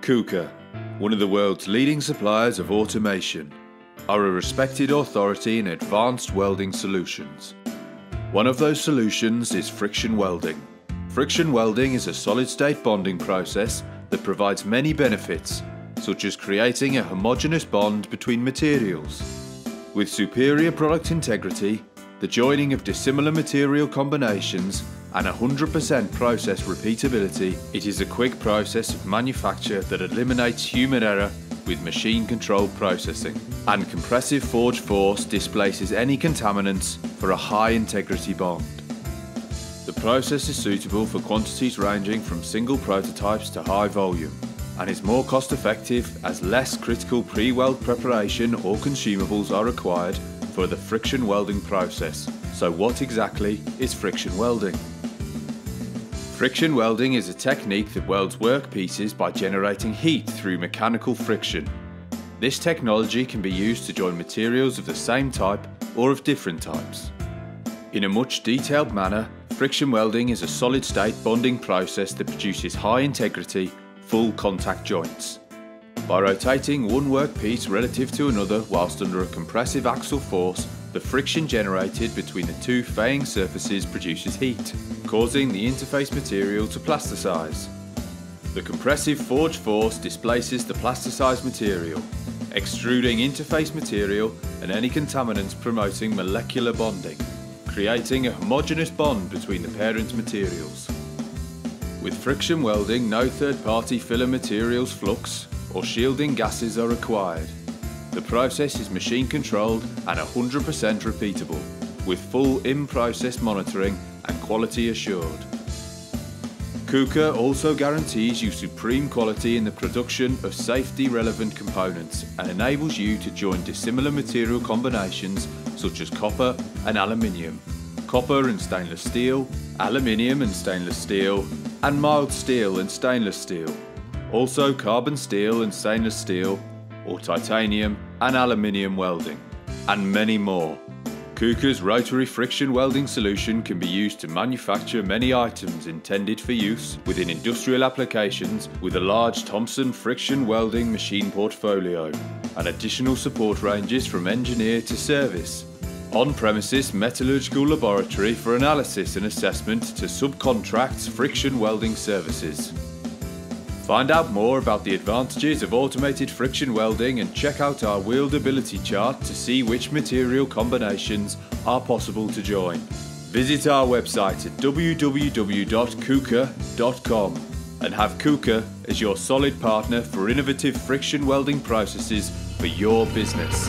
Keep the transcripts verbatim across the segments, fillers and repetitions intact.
KUKA, one of the world's leading suppliers of automation, are a respected authority in advanced welding solutions. One of those solutions is friction welding. Friction welding is a solid-state bonding process that provides many benefits, such as creating a homogeneous bond between materials. With superior product integrity, the joining of dissimilar material combinations, and one hundred percent process repeatability, it is a quick process of manufacture that eliminates human error with machine-controlled processing. And compressive forge force displaces any contaminants for a high-integrity bond. The process is suitable for quantities ranging from single prototypes to high volume, and is more cost-effective as less critical pre-weld preparation or consumables are required for the friction welding process. So what exactly is friction welding? Friction welding is a technique that welds workpieces by generating heat through mechanical friction. This technology can be used to join materials of the same type or of different types. In a much detailed manner, friction welding is a solid-state bonding process that produces high-integrity, full contact joints. By rotating one workpiece relative to another whilst under a compressive axial force, the friction generated between the two faying surfaces produces heat, causing the interface material to plasticize. The compressive forge force displaces the plasticized material, extruding interface material and any contaminants, promoting molecular bonding, creating a homogeneous bond between the parent materials. With friction welding, no third-party filler materials flux or shielding gases are required. The process is machine controlled and one hundred percent repeatable, with full in-process monitoring and quality assured. KUKA also guarantees you supreme quality in the production of safety relevant components and enables you to join dissimilar material combinations such as copper and aluminium, copper and stainless steel, aluminium and stainless steel, and mild steel and stainless steel, also carbon steel and stainless steel, or titanium and aluminium welding, and many more. KUKA's rotary friction welding solution can be used to manufacture many items intended for use within industrial applications with a large Thomson friction welding machine portfolio, and additional support ranges from engineer to service, on-premises metallurgical laboratory for analysis and assessment to subcontracts friction welding services. Find out more about the advantages of automated friction welding and check out our wieldability chart to see which material combinations are possible to join. Visit our website at w w w dot kuka dot com and have KUKA as your solid partner for innovative friction welding processes for your business.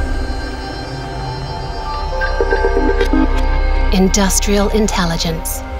Industrial intelligence.